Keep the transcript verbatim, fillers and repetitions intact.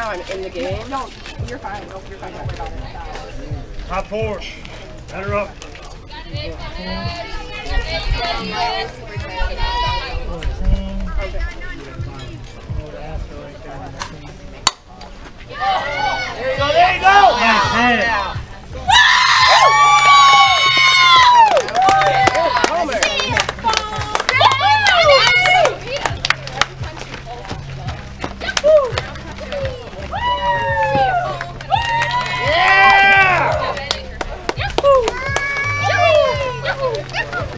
now I'm in the game. No, you're fine. No, you're fine. Don't worry about it. Top four. Let her up. Okay.